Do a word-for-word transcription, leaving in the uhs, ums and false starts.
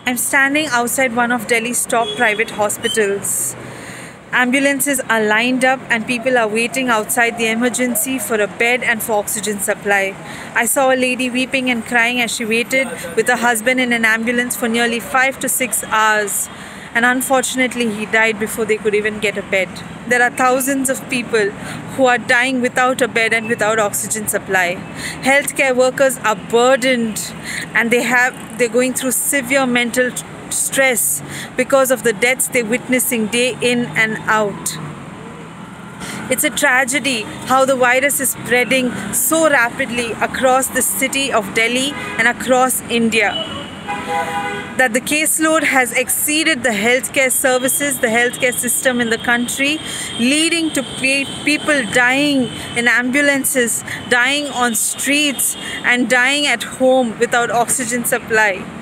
I'm standing outside one of Delhi's top private hospitals. Ambulances are lined up and people are waiting outside the emergency for a bed and for oxygen supply. I saw a lady weeping and crying as she waited with her husband in an ambulance for nearly five to six hours. And unfortunately, he died before they could even get a bed. There are thousands of people who are dying without a bed and without oxygen supply. Healthcare workers are burdened and they have they're going through severe mental stress because of the deaths they're witnessing day in and out. It's a tragedy how the virus is spreading so rapidly across the city of Delhi and across India, that the caseload has exceeded the healthcare services, the healthcare system in the country, leading to people dying in ambulances, dying on streets, and dying at home without oxygen supply.